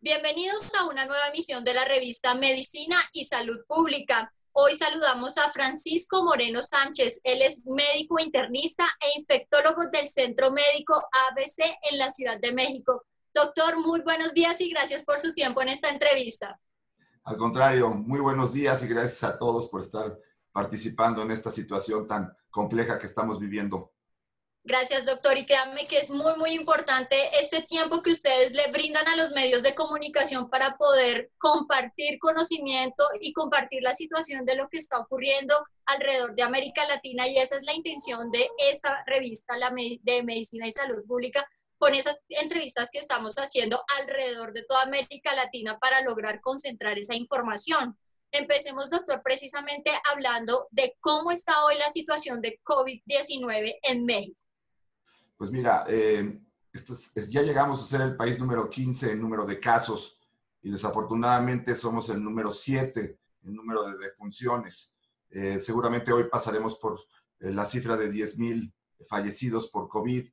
Bienvenidos a una nueva emisión de la revista Medicina y Salud Pública. Hoy saludamos a Francisco Moreno Sánchez. Él es médico internista e infectólogo del Centro Médico ABC en la Ciudad de México. Doctor, muy buenos días y gracias por su tiempo en esta entrevista. Al contrario, muy buenos días y gracias a todos por estar participando en esta situación tan compleja que estamos viviendo. Gracias, doctor. Y créanme que es muy importante este tiempo que ustedes le brindan a los medios de comunicación para poder compartir conocimiento y compartir la situación de lo que está ocurriendo alrededor de América Latina. Y esa es la intención de esta revista de Medicina y Salud Pública, con esas entrevistas que estamos haciendo alrededor de toda América Latina para lograr concentrar esa información. Empecemos, doctor, precisamente hablando de cómo está hoy la situación de COVID-19 en México. Pues mira, ya llegamos a ser el país número 15 en número de casos y desafortunadamente somos el número 7 en número de defunciones. Seguramente hoy pasaremos por la cifra de 10,000 fallecidos por COVID.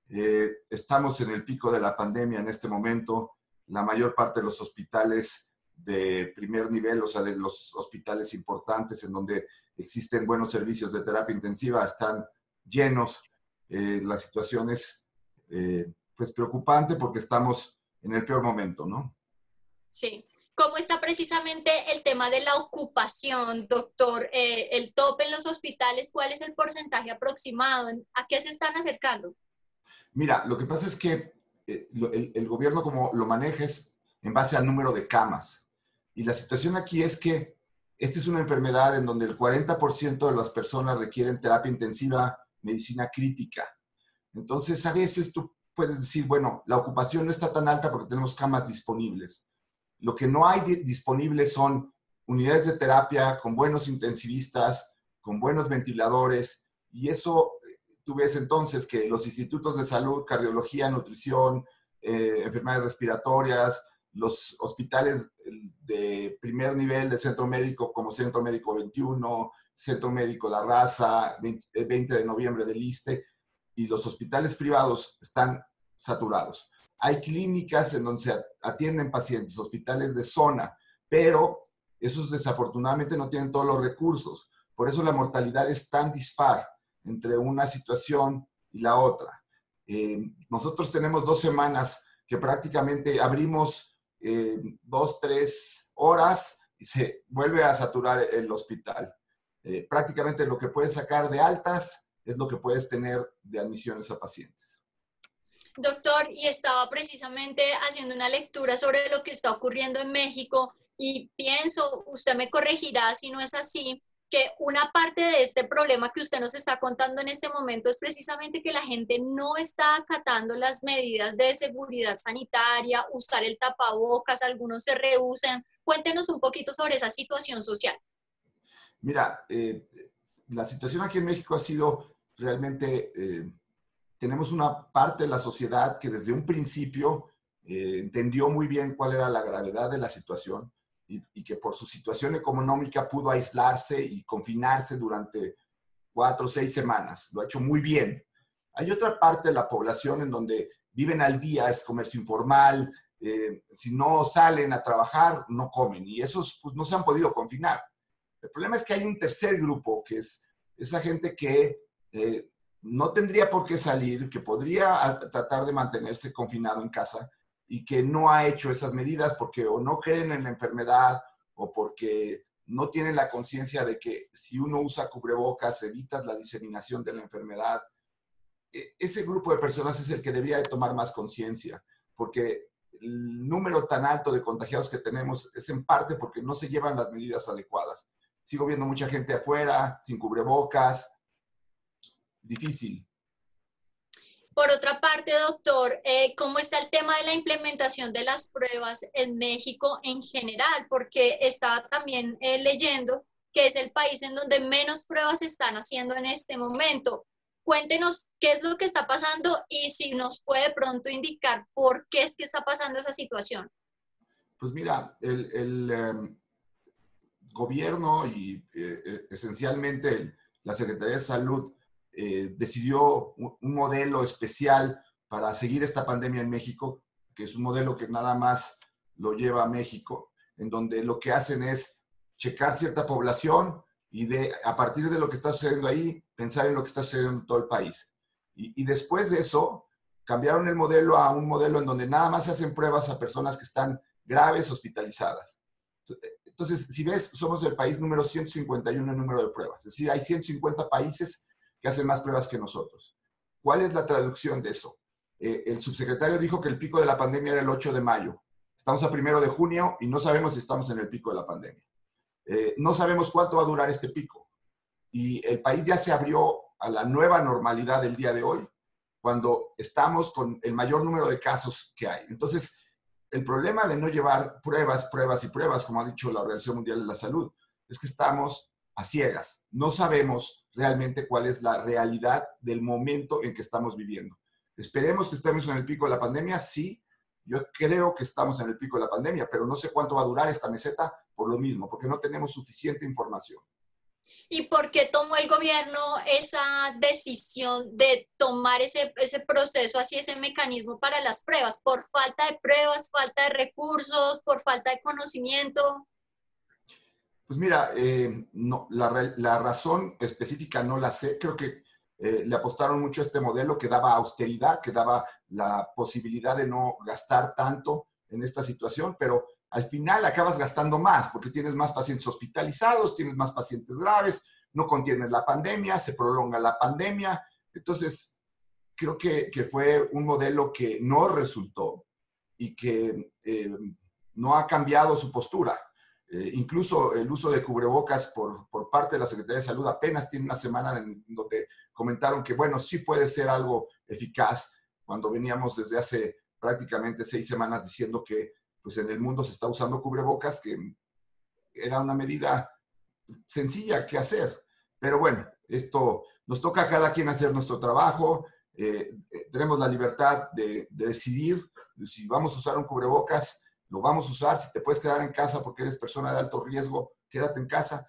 Estamos en el pico de la pandemia en este momento. La mayor parte de los hospitales de primer nivel, o sea, de los hospitales importantes en donde existen buenos servicios de terapia intensiva, están llenos. La situación es pues preocupante porque estamos en el peor momento, ¿no? Sí. ¿Cómo está precisamente el tema de la ocupación, doctor? El tope en los hospitales, ¿cuál es el porcentaje aproximado? ¿A qué se están acercando? Mira, lo que pasa es que el gobierno como lo maneja es en base al número de camas. Y la situación aquí es que esta es una enfermedad en donde el 40% de las personas requieren terapia intensiva, medicina crítica. Entonces, a veces tú puedes decir, bueno, la ocupación no está tan alta porque tenemos camas disponibles. Lo que no hay disponibles son unidades de terapia con buenos intensivistas, con buenos ventiladores, y eso tú ves entonces que los institutos de salud, cardiología, nutrición, enfermedades respiratorias, los hospitales de primer nivel del centro médico como Centro Médico 21, Centro Médico La Raza, 20 de noviembre del ISSSTE, y los hospitales privados están saturados. Hay clínicas en donde se atienden pacientes, hospitales de zona, pero esos desafortunadamente no tienen todos los recursos. Por eso la mortalidad es tan dispar entre una situación y la otra. Nosotros tenemos 2 semanas que prácticamente abrimos 2, 3 horas y se vuelve a saturar el hospital. Prácticamente lo que puedes sacar de altas es lo que puedes tener de admisiones a pacientes. Doctor, y estaba precisamente haciendo una lectura sobre lo que está ocurriendo en México y pienso, usted me corregirá si no es así, que una parte de este problema que usted nos está contando en este momento es precisamente que la gente no está acatando las medidas de seguridad sanitaria, usar el tapabocas, algunos se rehúsan. Cuéntenos un poquito sobre esa situación social. Mira, la situación aquí en México ha sido realmente, tenemos una parte de la sociedad que desde un principio entendió muy bien cuál era la gravedad de la situación y que por su situación económica pudo aislarse y confinarse durante 4 o 6 semanas. Lo ha hecho muy bien. Hay otra parte de la población en donde viven al día, es comercio informal, si no salen a trabajar, no comen y esos pues, no se han podido confinar. El problema es que hay un tercer grupo, que es esa gente que no tendría por qué salir, que podría tratar de mantenerse confinado en casa y que no ha hecho esas medidas porque o no creen en la enfermedad o porque no tienen la conciencia de que si uno usa cubrebocas evitas la diseminación de la enfermedad. Ese grupo de personas es el que debería de tomar más conciencia, porque el número tan alto de contagiados que tenemos es en parte porque no se llevan las medidas adecuadas. Sigo viendo mucha gente afuera, sin cubrebocas. Difícil. Por otra parte, doctor, ¿cómo está el tema de la implementación de las pruebas en México en general? Porque estaba también leyendo que es el país en donde menos pruebas se están haciendo en este momento. Cuéntenos qué es lo que está pasando y si nos puede pronto indicar por qué es que está pasando esa situación. Pues mira, el gobierno y esencialmente la Secretaría de Salud decidió un modelo especial para seguir esta pandemia en México, que es un modelo que nada más lo lleva a México, en donde lo que hacen es checar cierta población y a partir de lo que está sucediendo ahí, pensar en lo que está sucediendo en todo el país. Y después de eso, cambiaron el modelo a un modelo en donde nada más se hacen pruebas a personas que están graves, hospitalizadas. Entonces, si ves, somos el país número 151 en número de pruebas. Es decir, hay 150 países que hacen más pruebas que nosotros. ¿Cuál es la traducción de eso? El subsecretario dijo que el pico de la pandemia era el 8 de mayo. Estamos a 1 de junio y no sabemos si estamos en el pico de la pandemia. No sabemos cuánto va a durar este pico. Y el país ya se abrió a la nueva normalidad del día de hoy, cuando estamos con el mayor número de casos que hay. Entonces, el problema de no llevar pruebas, pruebas y pruebas, como ha dicho la Organización Mundial de la Salud, es que estamos a ciegas. No sabemos realmente cuál es la realidad del momento en que estamos viviendo. Esperemos que estemos en el pico de la pandemia, sí. Yo creo que estamos en el pico de la pandemia, pero no sé cuánto va a durar esta meseta por lo mismo, porque no tenemos suficiente información. ¿Y por qué tomó el gobierno esa decisión de tomar ese proceso, así ese mecanismo para las pruebas? ¿Por falta de pruebas, falta de recursos, por falta de conocimiento? Pues mira, no, la razón específica no la sé. Creo que le apostaron mucho a este modelo que daba austeridad, que daba la posibilidad de no gastar tanto en esta situación, pero al final acabas gastando más porque tienes más pacientes hospitalizados, tienes más pacientes graves, no contienes la pandemia, se prolonga la pandemia. Entonces, creo que fue un modelo que no resultó y que no ha cambiado su postura. Incluso el uso de cubrebocas por parte de la Secretaría de Salud apenas tiene una semana en donde comentaron que, bueno, sí puede ser algo eficaz, cuando veníamos desde hace prácticamente 6 semanas diciendo que pues en el mundo se está usando cubrebocas, que era una medida sencilla que hacer. Pero bueno, esto nos toca a cada quien hacer nuestro trabajo. Tenemos la libertad de decidir si vamos a usar un cubrebocas, lo vamos a usar. Si te puedes quedar en casa porque eres persona de alto riesgo, quédate en casa.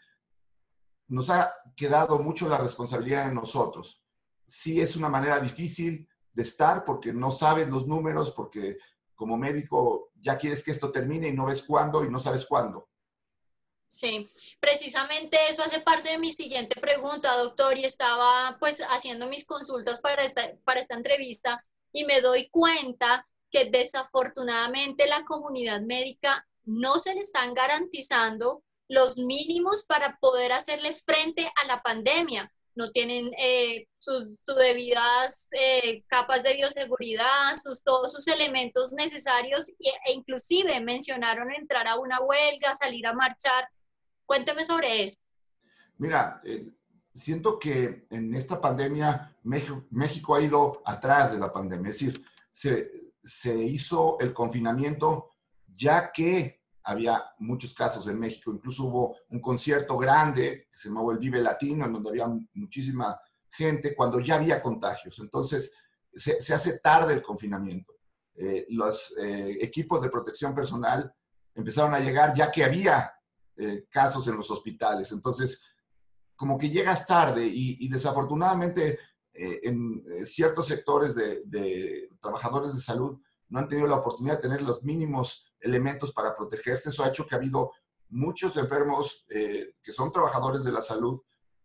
Nos ha quedado mucho la responsabilidad en nosotros. Sí es una manera difícil de estar porque no sabes los números, porque como médico ya quieres que esto termine y no ves cuándo y no sabes cuándo. Sí, precisamente eso hace parte de mi siguiente pregunta, doctor, y estaba pues haciendo mis consultas para esta entrevista y me doy cuenta que desafortunadamente la comunidad médica no se le están garantizando los mínimos para poder hacerle frente a la pandemia. No tienen sus debidas capas de bioseguridad, todos sus elementos necesarios e inclusive mencionaron entrar a una huelga, salir a marchar. Cuénteme sobre esto. Mira, siento que en esta pandemia México ha ido atrás de la pandemia. Es decir, se hizo el confinamiento ya que había muchos casos en México. Incluso hubo un concierto grande que se llamaba el Vive Latino, en donde había muchísima gente cuando ya había contagios. Entonces, se hace tarde el confinamiento. Los equipos de protección personal empezaron a llegar ya que había casos en los hospitales. Entonces, como que llegas tarde y desafortunadamente en ciertos sectores de trabajadores de salud no han tenido la oportunidad de tener los mínimos elementos para protegerse. Eso ha hecho que ha habido muchos enfermos que son trabajadores de la salud.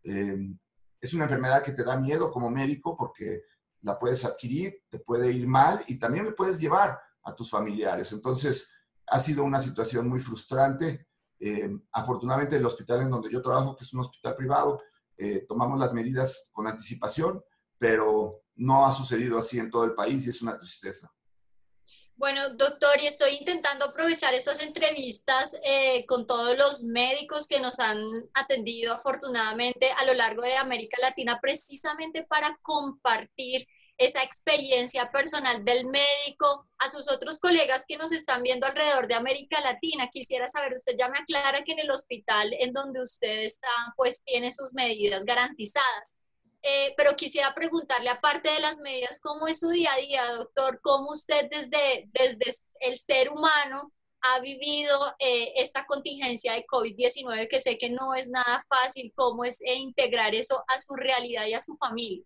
Es una enfermedad que te da miedo como médico porque la puedes adquirir, te puede ir mal y también le puedes llevar a tus familiares. Entonces, ha sido una situación muy frustrante. Afortunadamente, el hospital en donde yo trabajo, que es un hospital privado, tomamos las medidas con anticipación, pero no ha sucedido así en todo el país y es una tristeza. Bueno, doctor, y estoy intentando aprovechar estas entrevistas con todos los médicos que nos han atendido afortunadamente a lo largo de América Latina, precisamente para compartir esa experiencia personal del médico a sus otros colegas que nos están viendo alrededor de América Latina. Quisiera saber, usted ya me aclara que en el hospital en donde usted está, pues tiene sus medidas garantizadas. Pero quisiera preguntarle, aparte de las medidas, ¿cómo es su día a día, doctor? ¿Cómo usted desde el ser humano ha vivido esta contingencia de COVID-19, que sé que no es nada fácil? ¿Cómo es integrar eso a su realidad y a su familia?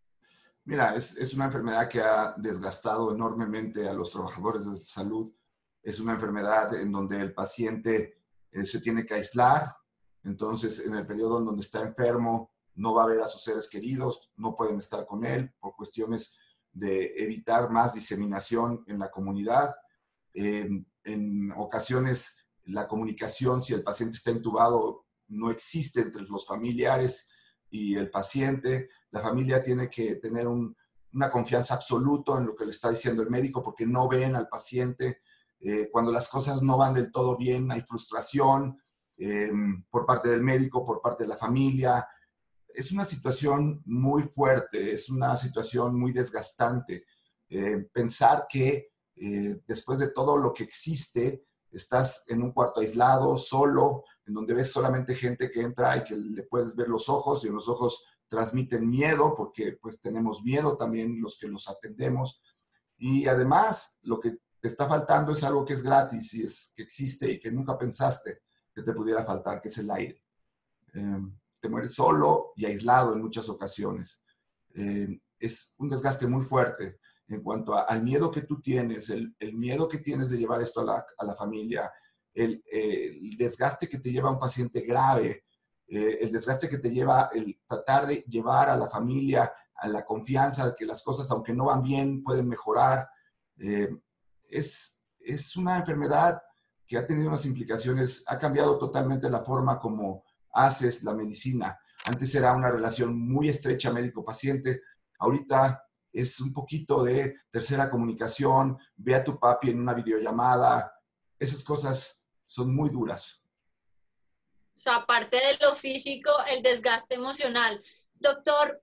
Mira, es una enfermedad que ha desgastado enormemente a los trabajadores de salud. es una enfermedad en donde el paciente se tiene que aislar. Entonces, en el periodo en donde está enfermo, no va a ver a sus seres queridos, no pueden estar con él por cuestiones de evitar más diseminación en la comunidad. En ocasiones, la comunicación, si el paciente está intubado, no existe entre los familiares y el paciente. La familia tiene que tener una confianza absoluta en lo que le está diciendo el médico porque no ven al paciente. Cuando las cosas no van del todo bien, hay frustración por parte del médico, por parte de la familia. Es una situación muy fuerte, es una situación muy desgastante. Pensar que después de todo lo que existe, estás en un cuarto aislado, solo, en donde ves solamente gente que entra y que le puedes ver los ojos y en los ojos transmiten miedo, porque pues tenemos miedo también los que los atendemos. Y además, lo que te está faltando es algo que es gratis y es que existe y que nunca pensaste que te pudiera faltar, que es el aire. Te mueres solo y aislado en muchas ocasiones. Es un desgaste muy fuerte en cuanto al miedo que tú tienes, el miedo que tienes de llevar esto a la familia, el desgaste que te lleva un paciente grave, el desgaste que te lleva el tratar de llevar a la familia a la confianza de que las cosas, aunque no van bien, pueden mejorar. Eh, es una enfermedad que ha tenido unas implicaciones, ha cambiado totalmente la forma como haces la medicina. Antes era una relación muy estrecha médico-paciente, ahorita es un poquito de tercera comunicación, ve a tu papi en una videollamada, esas cosas son muy duras. O sea, aparte de lo físico, el desgaste emocional. Doctor,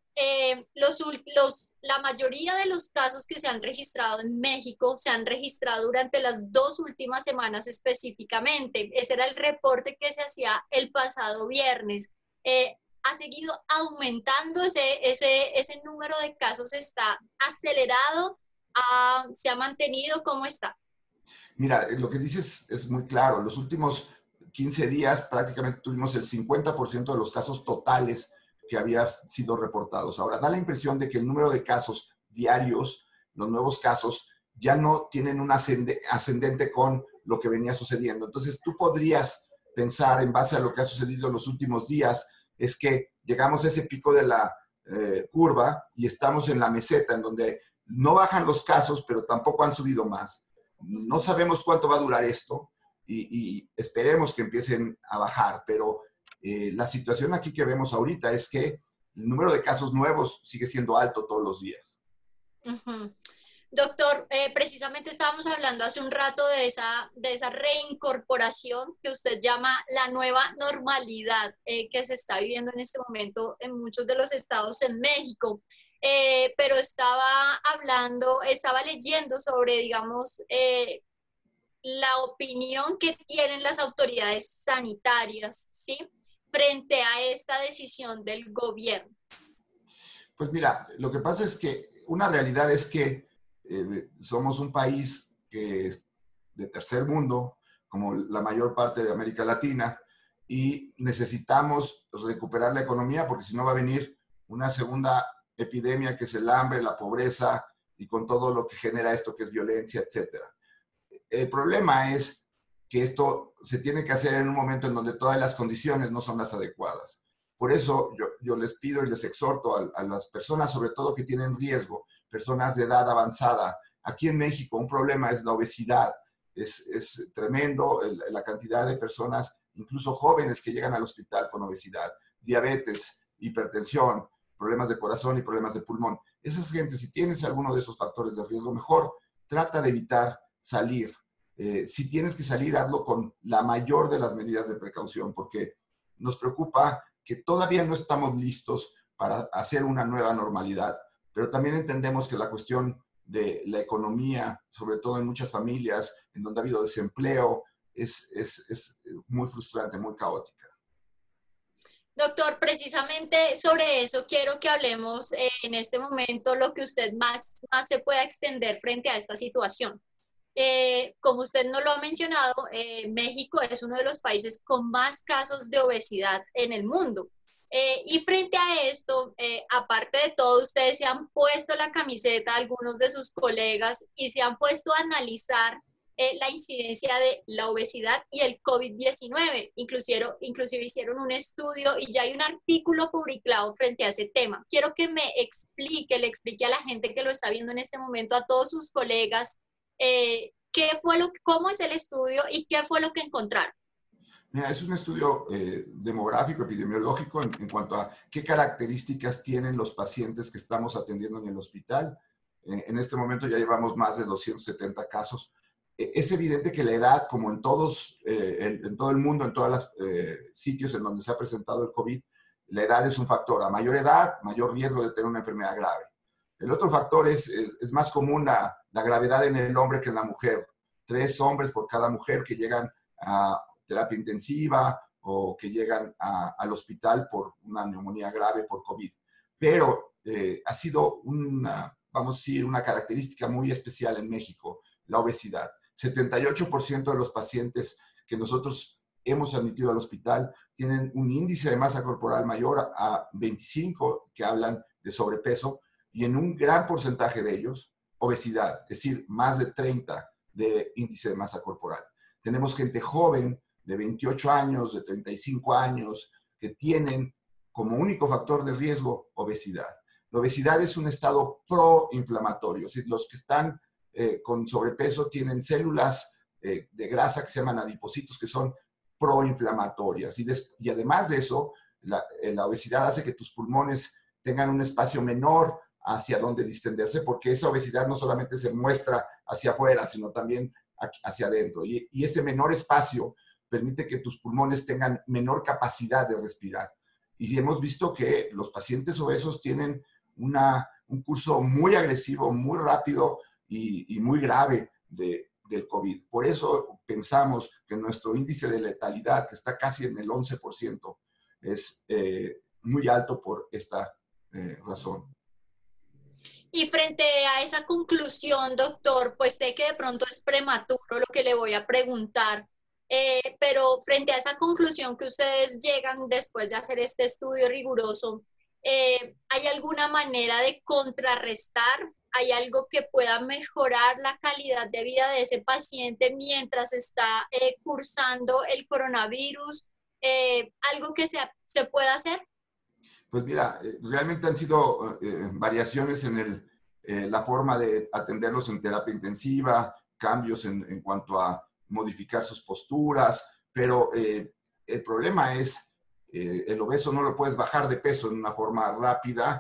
la mayoría de los casos que se han registrado en México se han registrado durante las 2 últimas semanas específicamente. Ese era el reporte que se hacía el pasado viernes. ¿Ha seguido aumentando ese número de casos? ¿Está acelerado? ¿Se ha mantenido? ¿Cómo está? Mira, lo que dices es muy claro. Los últimos 15 días prácticamente tuvimos el 50% de los casos totales que habían sido reportados. Ahora, da la impresión de que el número de casos diarios, los nuevos casos, ya no tienen un ascendente con lo que venía sucediendo. Entonces, tú podrías pensar, en base a lo que ha sucedido en los últimos días, es que llegamos a ese pico de la curva y estamos en la meseta, en donde no bajan los casos, pero tampoco han subido más. No sabemos cuánto va a durar esto y esperemos que empiecen a bajar, pero la situación aquí que vemos ahorita es que el número de casos nuevos sigue siendo alto todos los días. Uh-huh. Doctor, precisamente estábamos hablando hace un rato de esa reincorporación que usted llama la nueva normalidad que se está viviendo en este momento en muchos de los estados de México. Pero estaba leyendo sobre, digamos, la opinión que tienen las autoridades sanitarias, ¿sí? Frente a esta decisión del gobierno. Pues mira, lo que pasa es que una realidad es que somos un país que es de tercer mundo, como la mayor parte de América Latina, y necesitamos recuperar la economía porque si no va a venir una segunda epidemia que es el hambre, la pobreza y con todo lo que genera esto que es violencia, etcétera. El problema es que esto se tiene que hacer en un momento en donde todas las condiciones no son las adecuadas. Por eso yo les pido y les exhorto a las personas, sobre todo que tienen riesgo, personas de edad avanzada. Aquí en México un problema es la obesidad. Es tremendo la cantidad de personas, incluso jóvenes, que llegan al hospital con obesidad, diabetes, hipertensión, problemas de corazón y problemas de pulmón. Esas gentes, si tienes alguno de esos factores de riesgo, mejor trata de evitar salir. Si tienes que salir, hazlo con la mayor de las medidas de precaución, porque nos preocupa que todavía no estamos listos para hacer una nueva normalidad, pero también entendemos que la cuestión de la economía, sobre todo en muchas familias, en donde ha habido desempleo, es muy frustrante, muy caótica. Doctor, precisamente sobre eso quiero que hablemos en este momento lo que usted más se pueda extender frente a esta situación. Como usted no lo ha mencionado, México es uno de los países con más casos de obesidad en el mundo. Y frente a esto, aparte de todo, ustedes se han puesto la camiseta, algunos de sus colegas, y se han puesto a analizar la incidencia de la obesidad y el COVID-19. Inclusive hicieron un estudio y ya hay un artículo publicado frente a ese tema. Quiero que me explique, le explique a la gente que lo está viendo en este momento, a todos sus colegas, cómo es el estudio y qué fue lo que encontraron. Mira, es un estudio demográfico, epidemiológico, en cuanto a qué características tienen los pacientes que estamos atendiendo en el hospital. En este momento ya llevamos más de 270 casos. Es evidente que la edad, como en en todo el mundo, en todos los sitios en donde se ha presentado el COVID, la edad es un factor. A mayor edad, mayor riesgo de tener una enfermedad grave. El otro factor es más común la gravedad en el hombre que en la mujer. 3 hombres por cada mujer que llegan a terapia intensiva o que llegan al hospital por una neumonía grave por COVID. Pero ha sido vamos a decir, una característica muy especial en México, la obesidad. 78% de los pacientes que nosotros hemos admitido al hospital tienen un índice de masa corporal mayor a 25, que hablan de sobrepeso, y en un gran porcentaje de ellos, obesidad, es decir, más de 30 de índice de masa corporal. Tenemos gente joven de 28 años, de 35 años, que tienen como único factor de riesgo obesidad. La obesidad es un estado proinflamatorio, es decir, los que están con sobrepeso tienen células de grasa que se llaman adipocitos, que son proinflamatorias. Y además de eso, la obesidad hace que tus pulmones tengan un espacio menor hacia donde distenderse, porque esa obesidad no solamente se muestra hacia afuera, sino también hacia adentro. Y ese menor espacio permite que tus pulmones tengan menor capacidad de respirar. Y hemos visto que los pacientes obesos tienen un curso muy agresivo, muy rápido y muy grave del COVID. Por eso pensamos que nuestro índice de letalidad, que está casi en el 11%, es muy alto por esta razón. Y frente a esa conclusión, doctor, pues sé que de pronto es prematuro lo que le voy a preguntar, pero frente a esa conclusión que ustedes llegan después de hacer este estudio riguroso, ¿hay alguna manera de contrarrestar? ¿Hay algo que pueda mejorar la calidad de vida de ese paciente mientras está cursando el coronavirus? ¿Algo que se pueda hacer? Pues mira, realmente han sido variaciones en la forma de atenderlos en terapia intensiva, cambios en cuanto a modificar sus posturas, pero el problema es, el obeso no lo puedes bajar de peso en una forma rápida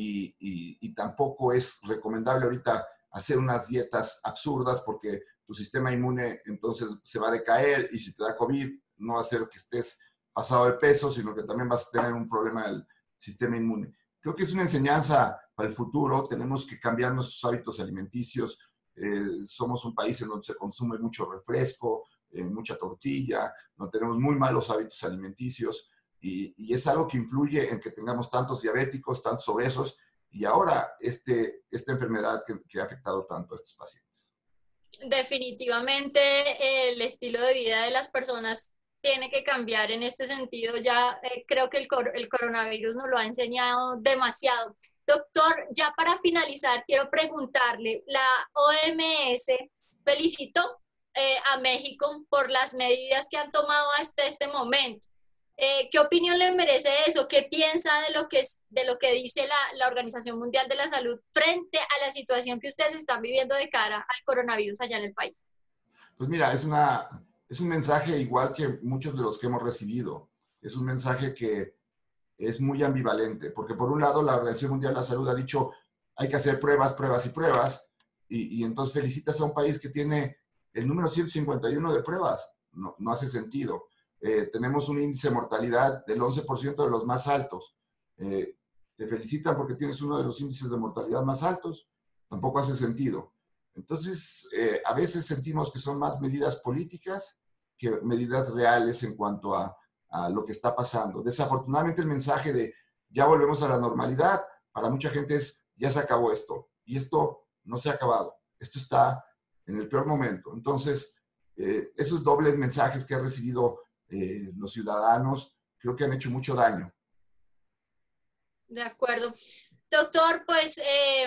y tampoco es recomendable ahorita hacer unas dietas absurdas porque tu sistema inmune entonces se va a decaer y si te da COVID no va a ser que estés pasado de peso, sino que también vas a tener un problema del sistema inmune. Creo que es una enseñanza para el futuro. Tenemos que cambiar nuestros hábitos alimenticios. Somos un país en donde se consume mucho refresco, mucha tortilla, donde tenemos muy malos hábitos alimenticios y es algo que influye en que tengamos tantos diabéticos, tantos obesos y ahora esta enfermedad que ha afectado tanto a estos pacientes. Definitivamente el estilo de vida de las personas tiene que cambiar en este sentido. Ya creo que el coronavirus nos lo ha enseñado demasiado. Doctor, ya para finalizar, quiero preguntarle, la OMS felicitó a México por las medidas que han tomado hasta este momento. ¿Qué opinión le merece eso? ¿Qué piensa de lo que dice la Organización Mundial de la Salud frente a la situación que ustedes están viviendo de cara al coronavirus allá en el país? Pues mira, es un mensaje igual que muchos de los que hemos recibido. Es un mensaje que es muy ambivalente, porque por un lado la Organización Mundial de la Salud ha dicho hay que hacer pruebas, pruebas y pruebas, y entonces felicitas a un país que tiene el número 151 de pruebas. No hace sentido. Tenemos un índice de mortalidad del 11% de los más altos. Te felicitan porque tienes uno de los índices de mortalidad más altos. Tampoco hace sentido. Entonces, a veces sentimos que son más medidas políticas que medidas reales en cuanto a lo que está pasando. Desafortunadamente, el mensaje de ya volvemos a la normalidad, para mucha gente es ya se acabó esto. Y esto no se ha acabado. Esto está en el peor momento. Entonces, esos dobles mensajes que han recibido los ciudadanos, creo que han hecho mucho daño. De acuerdo. Doctor, pues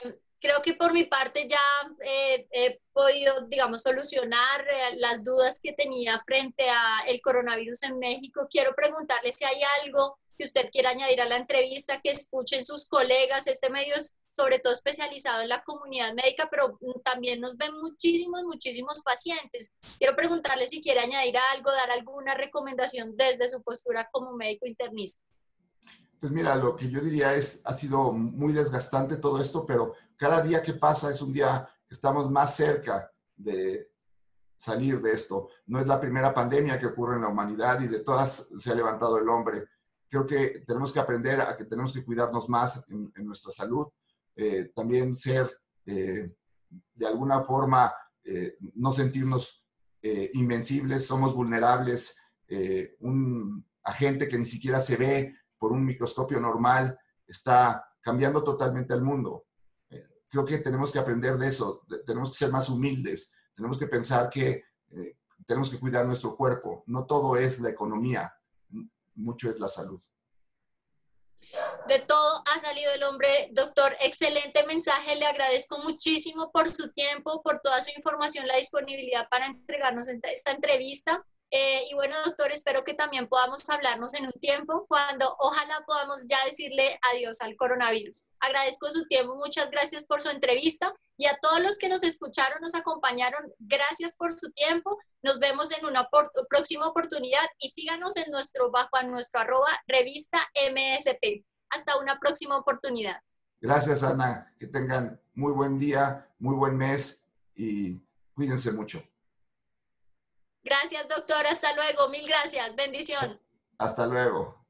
Creo que por mi parte ya he podido, digamos, solucionar las dudas que tenía frente a el coronavirus en México. Quiero preguntarle si hay algo que usted quiera añadir a la entrevista, que escuchen sus colegas. Este medio es sobre todo especializado en la comunidad médica, pero también nos ven muchísimos pacientes. Quiero preguntarle si quiere añadir algo, dar alguna recomendación desde su postura como médico internista. Pues mira, lo que yo diría es, ha sido muy desgastante todo esto, pero cada día que pasa es un día que estamos más cerca de salir de esto. No es la primera pandemia que ocurre en la humanidad y de todas se ha levantado el hombre. Creo que tenemos que aprender a que tenemos que cuidarnos más en nuestra salud, también ser de alguna forma, no sentirnos invencibles, somos vulnerables. Un agente que ni siquiera se ve por un microscopio normal está cambiando totalmente el mundo. Creo que tenemos que aprender de eso, tenemos que ser más humildes, tenemos que pensar que tenemos que cuidar nuestro cuerpo. No todo es la economía, mucho es la salud. De todo ha salido el hombre, doctor. Excelente mensaje. Le agradezco muchísimo por su tiempo, por toda su información, la disponibilidad para entregarnos esta entrevista. Y bueno, doctor, espero que también podamos hablarnos en un tiempo cuando ojalá podamos ya decirle adiós al coronavirus. Agradezco su tiempo, muchas gracias por su entrevista y a todos los que nos escucharon, nos acompañaron, gracias por su tiempo. Nos vemos en una próxima oportunidad y síganos en bajo a nuestro @revista MSP. Hasta una próxima oportunidad. Gracias, Ana. Que tengan muy buen día, muy buen mes y cuídense mucho. Gracias, doctor. Hasta luego. Mil gracias. Bendición. Hasta luego.